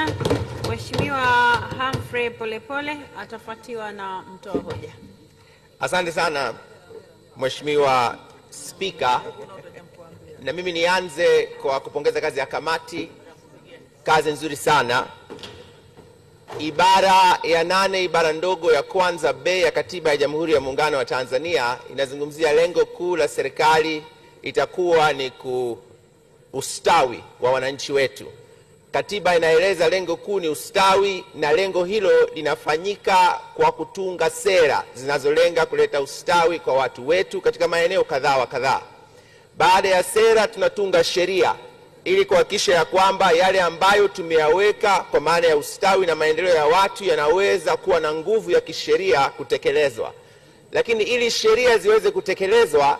sana. Mheshimiwa Humphrey Polepole atafuatiwa na mtoa hoja. Asante sana Mheshimiwa Spika, na mimi nianze kwa kupongeza kazi ya kamati. Kazi nzuri sana. Ibara ya 8 ibara ndogo ya kwanza B ya Katiba ya Jamhuri ya Muungano wa Tanzania inazungumzia lengo kuu la serikali itakuwa ni ustawi wa wananchi wetu. Katiba inaeleza lengo kuu ni ustawi, na lengo hilo linafanyika kwa kutunga sera zinazolenga kuleta ustawi kwa watu wetu katika maeneo kadhaa wa kadhaa. Baada ya sera tunatunga sheria ili kuhakikisha ya kwamba yale ambayo tumeyaweka kwa maana ya ustawi na maendeleo ya watu yanaweza kuwa na nguvu ya kisheria kutekelezwa. Lakini ili sheria ziweze kutekelezwa,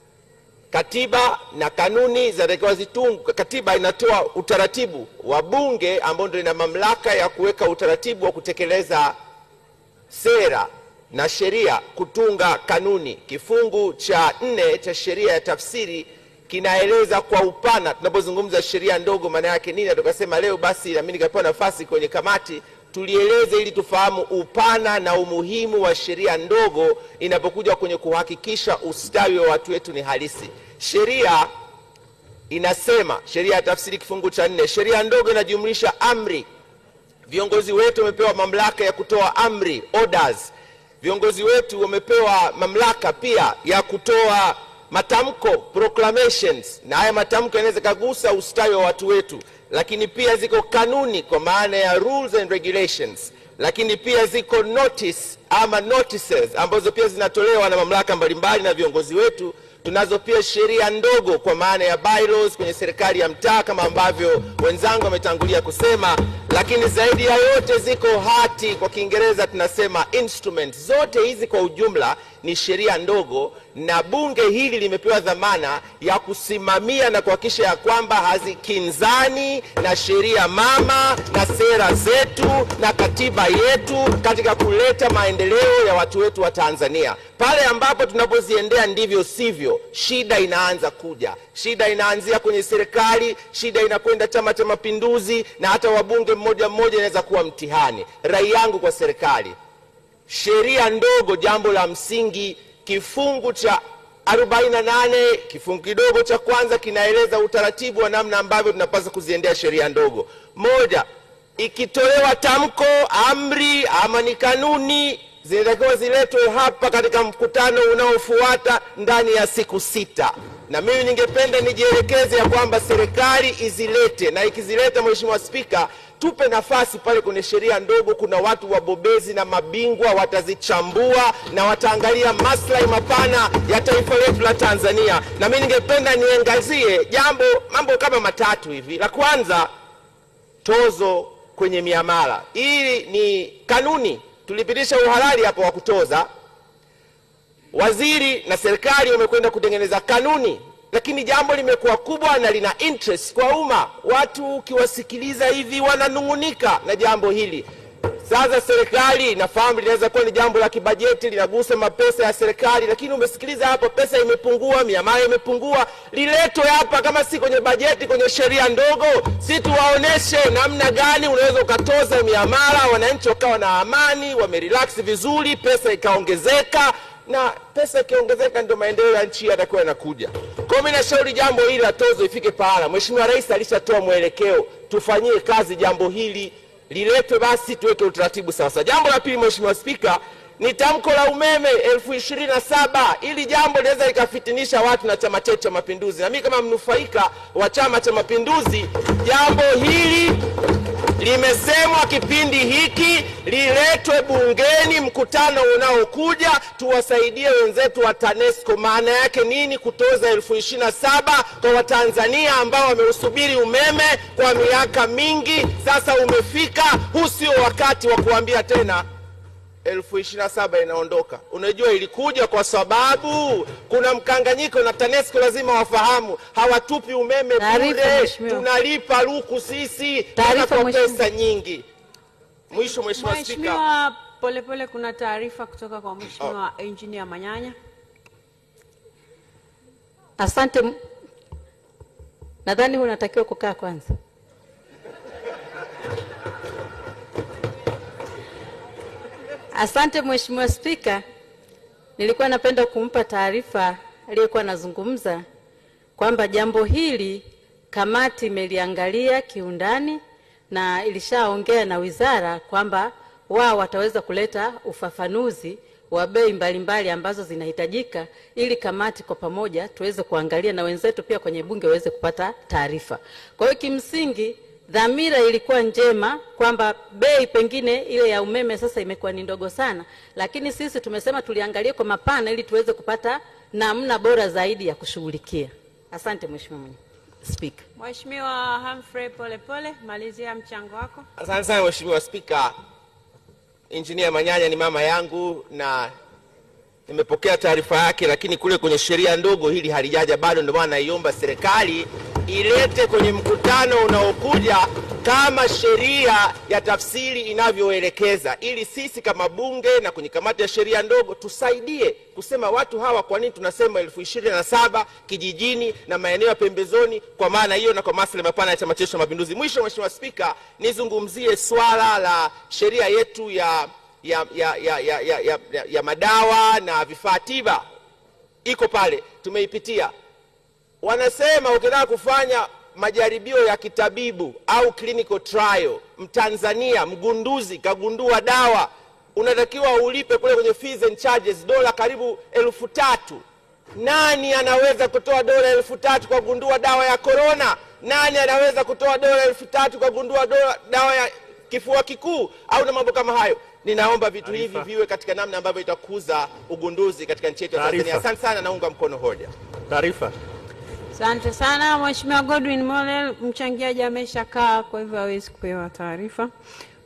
katiba na kanuni zinatakiwa zitungwe. Katiba inatoa utaratibu wa bunge ambao ndio ina mamlaka ya kuweka utaratibu wa kutekeleza sera na sheria, kutunga kanuni. Kifungu cha 4 cha sheria ya tafsiri kinaeleza kwa upana tunapozungumza sheria ndogo maana yake nini. Tukasema leo basi na mimi nikapewa nafasi kwenye kamati tulieleze ili tufahamu upana na umuhimu wa sheria ndogo inapokuja kwenye kuhakikisha ustawi wa watu wetu ni halisi. Sheria inasema, sheria ya tafsiri kifungu cha 4, sheria ndogo inajumlisha amri. Viongozi wetu wamepewa mamlaka ya kutoa amri, orders. Viongozi wetu wamepewa mamlaka pia ya kutoa matamko, proclamations, na haya matamko yanaweza kugusa ustawi wa watu wetu. Lakini pia ziko kanuni kwa maana ya rules and regulations. Lakini pia ziko notice ama notices ambazo pia zinatolewa na mamlaka mbalimbali na viongozi wetu. Tunazo pia sheria ndogo kwa maana ya bylaws kwenye serikali ya mtaa kama ambavyo wenzangu wametangulia kusema. Lakini zaidi ya yote ziko hati, kwa Kiingereza tunasema instruments. Zote hizi kwa ujumla ni sheria ndogo, na bunge hili limepewa dhamana ya kusimamia na kuhakikisha ya kwamba hazikinzani na sheria mama na sera zetu na katiba yetu katika kuleta maendeleo ya watu wetu wa Tanzania. Pale ambapo tunapoziendea ndivyo sivyo, shida inaanza kuja. Shida inaanzia kwenye serikali, shida inakwenda Chama cha Mapinduzi, na hata wabunge mmoja mmoja inaweza kuwa mtihani. Rai yangu kwa serikali, sheria ndogo jambo la msingi, kifungu cha 48 kifungu kidogo cha kwanza kinaeleza utaratibu wa namna ambavyo tunapaswa kuziendea sheria ndogo. Moja, ikitolewa tamko, amri ama ni kanuni, zinatakiwa ziletwe hapa katika mkutano unaofuata ndani ya siku 6. Na mimi ningependa nijielekeze ya kwamba serikali izilete, na ikizileta Mheshimiwa Spika, tupe nafasi pale kwenye sheria ndogo. Kuna watu wabobezi na mabingwa watazichambua na wataangalia maslahi mapana ya taifa letu la Tanzania. Na mimi ningependa niangazie mambo kama matatu hivi. La kwanza, tozo kwenye miamala. Hii ni kanuni, tulipitisha uhalali hapo wa kutoza. Waziri na serikali wamekwenda kutengeneza kanuni, lakini jambo limekuwa kubwa na lina interest kwa umma. Watu ukiwasikiliza hivi wananungunika na jambo hili. Sasa serikali nafahamu linaweza kuwa ni jambo la kibajeti, linagusa mapesa ya serikali, lakini umesikiliza hapo pesa imepungua, miamala imepungua. Liletwe hapa kama si kwenye bajeti, kwenye sheria ndogo. Si tuwaoneshe namna gani unaweza ukatoza miamala, wananchi wakawa na amani, wamerelax vizuri, pesa ikaongezeka. Na pesa ikiongezeka ndio maendeleo ya nchi yatakuwa yanakuja. Kwa mimi nashauri jambo hili la tozo ifike pahala. Mheshimiwa Rais alishatoa mwelekeo, tufanyie kazi jambo hili, liletwe basi tuweke utaratibu sasa. Jambo la pili Mheshimiwa Spika, ni tamko la umeme 2027. Ili jambo linaweza likafitinisha watu na Chama chetu cha Mapinduzi. Na mimi kama mnufaika wa Chama cha Mapinduzi, jambo hili limesemwa kipindi hiki liletwe bungeni mkutano unaokuja, tuwasaidie wenzetu wa TANESCO. Maana yake nini kutoza 2027 kwa Watanzania ambao wameusubiri umeme kwa miaka mingi? Sasa umefika, huu sio wakati wa kuambia tena 2027 inaondoka. Unajua ilikuja kwa sababu kuna mkanganyiko, na TANESCO lazima wafahamu hawatupi umeme bure, tunalipa luku sisi, tunalipa pesa nyingi. Mwisho Mheshimiwa Spika. Mheshimiwa Polepole, kuna taarifa kutoka kwa Mheshimiwa Engineer Manyanya. Asante. Nadhani unatakiwa kukaa kwanza. Asante Mheshimiwa Spika. Nilikuwa napenda kumpa taarifa aliyekuwa anazungumza kwamba jambo hili kamati imeliangalia kiundani na ilishaongea na wizara kwamba wao wataweza kuleta ufafanuzi wa bei mbalimbali ambazo zinahitajika ili kamati kwa pamoja tuweze kuangalia na wenzetu pia kwenye bunge waweze kupata taarifa. Kwa hiyo kimsingi dhamira ilikuwa njema kwamba bei pengine ile ya umeme sasa imekuwa ni ndogo sana, lakini sisi tumesema tuliangalie kwa mapana ili tuweze kupata namna bora zaidi ya kushughulikia. Asante Mheshimiwa Spika. Mheshimiwa Humphrey Polepole, malizia mchango wako. Asante sana Mheshimiwa Spika. Engineer Manyanya ni mama yangu na nimepokea taarifa yake, lakini kule kwenye sheria ndogo hili halijaja bado, ndio maana naiomba serikali ilete kwenye mkutano unaokuja kama sheria ya tafsiri inavyoelekeza, ili sisi kama bunge na kwenye kamati ya sheria ndogo tusaidie kusema watu hawa kwa nini tunasema 27,000 kijijini na maeneo ya pembezoni, kwa maana hiyo na kwa maslahi mapana ya Chama cha Mapinduzi. Mwisho Mheshimiwa Spika, nizungumzie swala la sheria yetu ya madawa na vifaa tiba. Iko pale, tumeipitia. Wanasema ukitaka kufanya majaribio ya kitabibu au clinical trial, Mtanzania mgunduzi kagundua dawa, unatakiwa ulipe kule kwenye fees and charges dola karibu 3,000. Nani anaweza kutoa dola 3,000 kwa kugundua dawa ya corona? Nani anaweza kutoa dola 3,000 kwa kugundua dawa ya kifua kikuu au na mambo kama hayo? Ninaomba vitu hivi viwe katika namna ambavyo itakuza ugunduzi katika nchi yetu ya Tanzania. Asante sana, naunga mkono hoja. Taarifa. Asante sana Mheshimiwa Godwin Mollel, mchangiaji ameshakaa kwa hivyo hawezi kupewa taarifa.